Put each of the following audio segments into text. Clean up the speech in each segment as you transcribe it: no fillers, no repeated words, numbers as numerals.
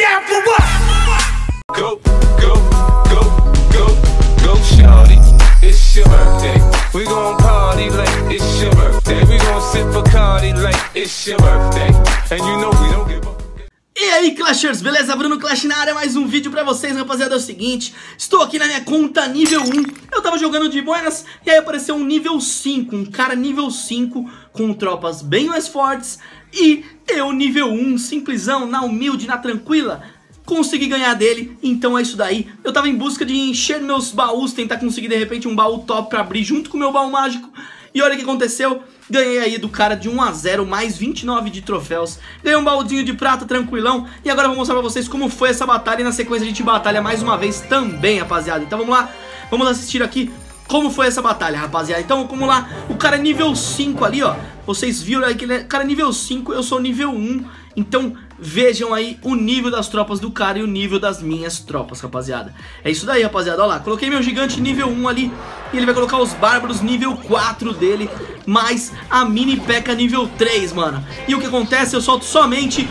down for what? Go, go, go, go, go, shawty. It's your birthday. We gon' party like it's your birthday. We gon' sip Bacardi like it's your birthday. And you know we don't give a... E aí, Clashers, beleza? Bruno Clash na área, mais um vídeo pra vocês, rapaziada. É o seguinte, estou aqui na minha conta nível 1. Eu tava jogando de buenas e aí apareceu um nível 5, um cara nível 5 com tropas bem mais fortes. E eu nível 1, simplesão, na humilde, na tranquila, consegui ganhar dele. Então é isso daí. Eu tava em busca de encher meus baús, tentar conseguir de repente um baú top pra abrir junto com o meu baú mágico. E olha o que aconteceu, ganhei aí do cara de 1 a 0, mais 29 de troféus. Ganhei um baldinho de prata, tranquilão. E agora eu vou mostrar pra vocês como foi essa batalha. E na sequência a gente batalha mais uma vez também, rapaziada. Então vamos lá, vamos assistir aqui como foi essa batalha, rapaziada. Então vamos lá, o cara é nível 5 ali, ó. Vocês viram aí que ele é cara nível 5, eu sou nível 1. Então vejam aí o nível das tropas do cara e o nível das minhas tropas, rapaziada. É isso daí, rapaziada, ó lá. Coloquei meu gigante nível 1 ali. E ele vai colocar os bárbaros nível 4 dele, mais a mini P.E.K.K.A nível 3, mano. E o que acontece? Eu solto somente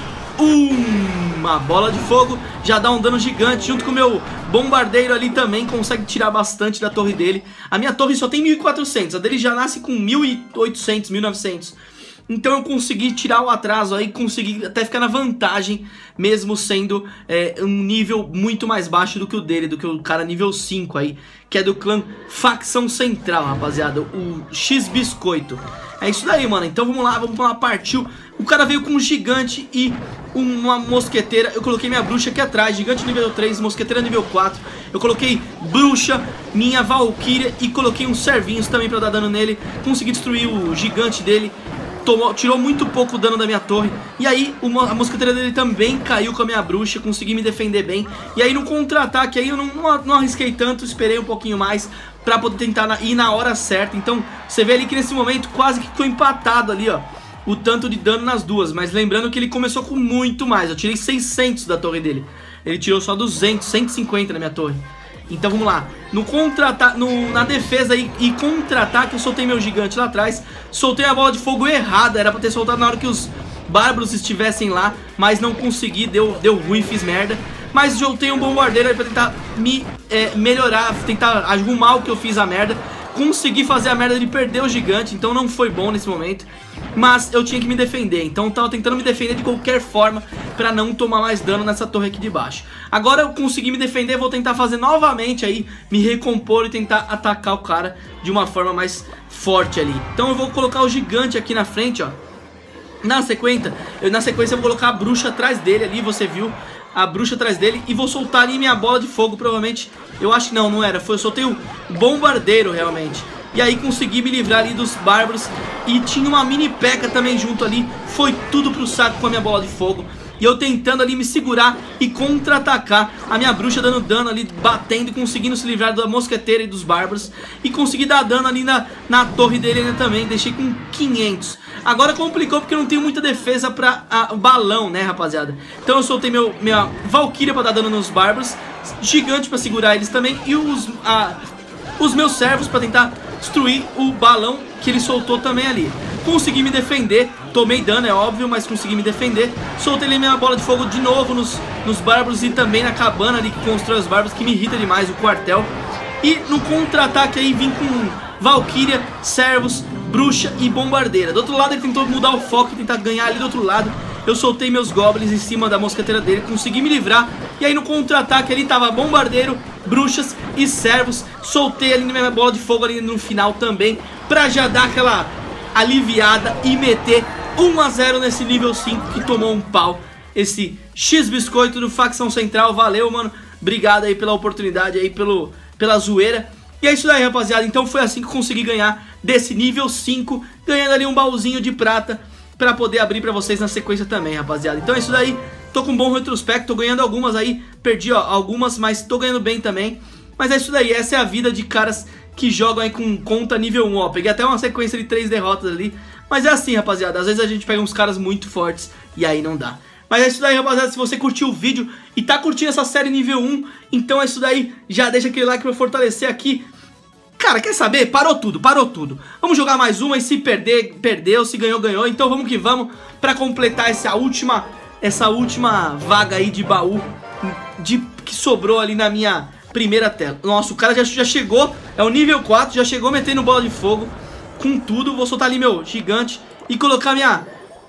uma bola de fogo, já dá um dano gigante. Junto com o meu bombardeiro ali também consegue tirar bastante da torre dele. A minha torre só tem 1400, a dele já nasce com 1800, 1900. Então eu consegui tirar o atraso aí, consegui até ficar na vantagem, mesmo sendo um nível muito mais baixo do que o dele, do que o cara nível 5 aí, que é do clã Facção Central, rapaziada, o X-Biscoito. É isso daí, mano, então vamos lá, partiu. O cara veio com um gigante e uma mosqueteira. Eu coloquei minha bruxa aqui atrás, gigante nível 3, mosqueteira nível 4. Eu coloquei bruxa, minha valquíria e coloquei uns servinhos também pra dar dano nele. Consegui destruir o gigante dele. Tirou muito pouco dano da minha torre. E aí a mosqueteira dele também caiu com a minha bruxa. Consegui me defender bem. E aí no contra-ataque aí eu não arrisquei tanto. Esperei um pouquinho mais pra poder tentar ir na hora certa. Então você vê ali que nesse momento quase que ficou empatado ali, ó, o tanto de dano nas duas. Mas lembrando que ele começou com muito mais. Eu tirei 600 da torre dele. Ele tirou só 200, 150 na minha torre. Então vamos lá, no contra-ataque, na defesa e contra-ataque eu soltei meu gigante lá atrás. Soltei a bola de fogo errada, era pra ter soltado na hora que os bárbaros estivessem lá, mas não consegui, deu ruim, fiz merda. Mas soltei um bombardeiro aí pra tentar me melhorar, tentar arrumar o que eu fiz a merda. Consegui fazer a merda de perder o gigante, então não foi bom nesse momento. Mas eu tinha que me defender, então eu tava tentando me defender de qualquer forma pra não tomar mais dano nessa torre aqui de baixo. Agora eu consegui me defender, vou tentar fazer novamente aí, me recompor e tentar atacar o cara de uma forma mais forte ali. Então eu vou colocar o gigante aqui na frente, ó. Na sequência eu vou colocar a bruxa atrás dele ali, você viu? A bruxa atrás dele e vou soltar ali minha bola de fogo, provavelmente. Eu acho que não era, eu soltei o bombardeiro realmente. E aí consegui me livrar ali dos bárbaros. E tinha uma mini P.E.K.K.A também junto ali. Foi tudo pro saco com a minha bola de fogo. E eu tentando ali me segurar e contra-atacar. A minha bruxa dando dano ali, batendo e conseguindo se livrar da mosqueteira e dos bárbaros. E consegui dar dano ali na torre dele ainda também. Deixei com 500. Agora complicou porque eu não tenho muita defesa pra balão, né, rapaziada? Então eu soltei minha valquíria pra dar dano nos bárbaros. Gigante pra segurar eles também. E os meus servos pra tentar destruir o balão que ele soltou também ali. Consegui me defender, tomei dano, é óbvio, mas consegui me defender. Soltei ali minha bola de fogo de novo nos bárbaros e também na cabana ali que constrói os bárbaros, que me irrita demais, o quartel. E no contra-ataque aí vim com valquíria, servos, bruxa e bombardeira. Do outro lado ele tentou mudar o foco e tentar ganhar ali do outro lado. Eu soltei meus goblins em cima da mosqueteira dele, consegui me livrar. E aí no contra-ataque ali tava bombardeiro, bruxas e servos. Soltei ali minha bola de fogo ali no final também, pra já dar aquela aliviada e meter 1 a 0 nesse nível 5 que tomou um pau. Esse X-Biscoito do Facção Central, valeu, mano. Obrigado aí pela oportunidade aí, pela zoeira. E é isso daí, rapaziada, então foi assim que eu consegui ganhar desse nível 5, ganhando ali um baúzinho de prata pra poder abrir pra vocês na sequência também, rapaziada. Então é isso daí, tô com um bom retrospecto, tô ganhando algumas aí, perdi ó, algumas, mas tô ganhando bem também. Mas é isso daí, essa é a vida de caras que jogam aí com conta nível 1, ó. Peguei até uma sequência de 3 derrotas ali, mas é assim, rapaziada, às vezes a gente pega uns caras muito fortes e aí não dá. Mas é isso daí, rapaziada, se você curtiu o vídeo e tá curtindo essa série nível 1, então é isso daí, já deixa aquele like pra fortalecer aqui. Cara, quer saber? Parou tudo, parou tudo. Vamos jogar mais uma e se perder, perdeu, se ganhou, ganhou. Então vamos que vamos pra completar essa última essa última vaga aí de baú que sobrou ali na minha primeira tela. Nossa, o cara já chegou, é o nível 4, já chegou metendo bola de fogo com tudo. Vou soltar ali meu gigante e colocar minha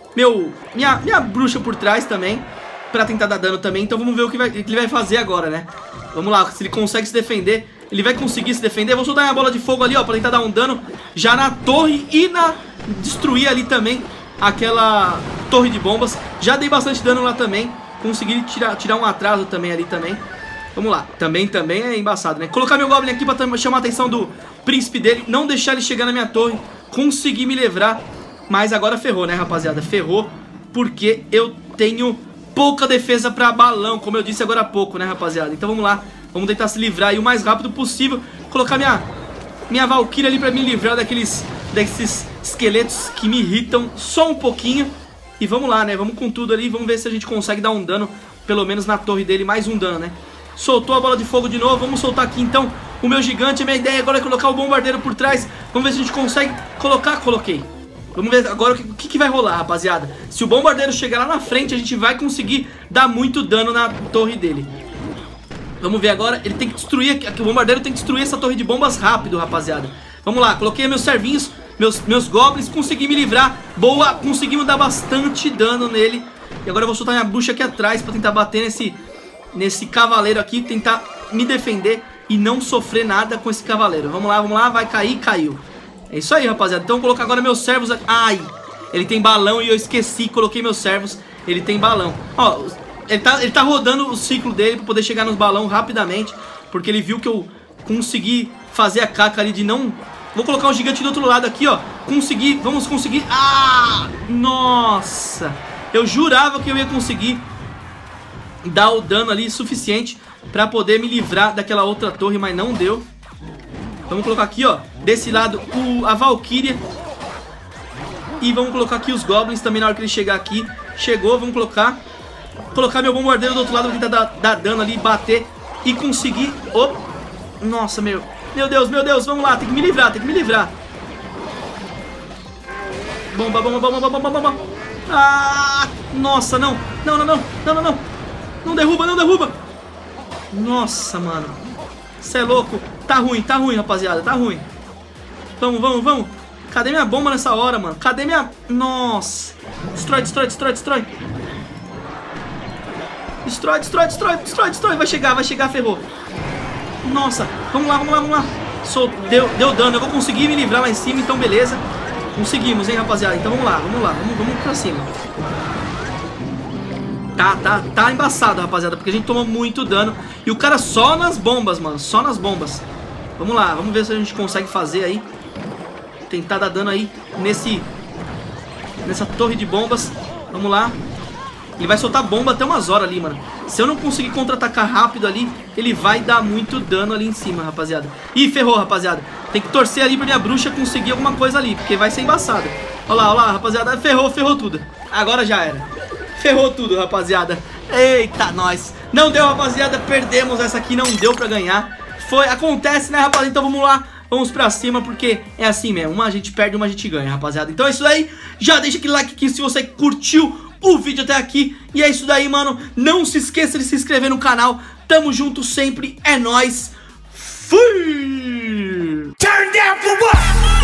bruxa por trás também, pra tentar dar dano também. Então vamos ver o que ele vai fazer agora, né? Vamos lá, se ele consegue se defender. Ele vai conseguir se defender. Vou soltar minha bola de fogo ali, ó, pra tentar dar um dano já na torre e destruir ali também aquela torre de bombas. Já dei bastante dano lá também. Consegui tirar um atraso também ali também. Vamos lá, também é embaçado, né? Colocar meu Goblin aqui pra chamar a atenção do príncipe dele. Não deixar ele chegar na minha torre. Consegui me livrar. Mas agora ferrou, né, rapaziada? Ferrou porque eu tenho pouca defesa pra balão, como eu disse agora há pouco, né, rapaziada? Então vamos lá, vamos tentar se livrar aí o mais rápido possível. Colocar minha Valkyria ali pra me livrar desses esqueletos que me irritam só um pouquinho. E vamos lá, né, vamos com tudo ali. Vamos ver se a gente consegue dar um dano, pelo menos na torre dele, mais um dano, né? Soltou a bola de fogo de novo, vamos soltar aqui então o meu gigante. A minha ideia agora é colocar o bombardeiro por trás. Vamos ver se a gente consegue colocar, coloquei. Vamos ver agora o que vai rolar, rapaziada. Se o bombardeiro chegar lá na frente, a gente vai conseguir dar muito dano na torre dele. Vamos ver agora, ele tem que destruir, o bombardeiro tem que destruir essa torre de bombas rápido, rapaziada. Vamos lá, coloquei meus servinhos, meus goblins, consegui me livrar. Boa, conseguimos dar bastante dano nele. E agora eu vou soltar minha bruxa aqui atrás pra tentar bater nesse cavaleiro aqui, tentar me defender e não sofrer nada com esse cavaleiro. Vamos lá, vai cair, caiu. É isso aí, rapaziada. Então eu vou colocar agora meus servos aqui. Ai, ele tem balão e eu esqueci, coloquei meus servos. Ele tem balão. Ó, ele tá rodando o ciclo dele pra poder chegar nos balão rapidamente, porque ele viu que eu consegui fazer a caca ali de não... Vou colocar o gigante do outro lado aqui, ó. Vamos conseguir. Ah, nossa, eu jurava que eu ia conseguir dar o dano ali suficiente pra poder me livrar daquela outra torre, mas não deu. Vamos colocar aqui, ó, desse lado a Valkyria. E vamos colocar aqui os Goblins também na hora que ele chegar aqui. Chegou, vamos colocar meu bombardeiro do outro lado pra tentar dar dano ali, bater e conseguir... Oh, nossa, meu Deus, vamos lá, tem que me livrar, Bomba. Ah, nossa, não. Não derruba. Nossa, mano. Cê é louco. Tá ruim, rapaziada, tá ruim. Vamos. Cadê minha bomba nessa hora, mano? Cadê minha... Nossa. Destrói. Destrói. Vai chegar, ferrou. Nossa, vamos lá. Deu dano, eu vou conseguir me livrar lá em cima, então beleza. Conseguimos, hein, rapaziada. Então vamos lá, vamos pra cima. Tá embaçado, rapaziada, porque a gente tomou muito dano. E o cara só nas bombas, mano, só nas bombas. Vamos lá, vamos ver se a gente consegue fazer aí. Tentar dar dano aí nessa torre de bombas. Vamos lá. Ele vai soltar bomba até umas horas ali, mano. Se eu não conseguir contra-atacar rápido ali, ele vai dar muito dano ali em cima, rapaziada. Ih, ferrou, rapaziada. Tem que torcer ali pra minha bruxa conseguir alguma coisa ali, porque vai ser embaçado. Olha lá, rapaziada. Ferrou tudo. Agora já era. Ferrou tudo, rapaziada. Eita, nós. Não deu, rapaziada. Perdemos essa aqui, não deu pra ganhar. Acontece, né, rapaziada? Então vamos lá. Vamos pra cima, porque é assim mesmo. Uma a gente perde, uma a gente ganha, rapaziada. Então é isso aí. Já deixa aquele like aqui se você curtiu o vídeo até aqui. E é isso daí, mano. Não se esqueça de se inscrever no canal. Tamo junto sempre. É nóis. Fui! Turn down for what?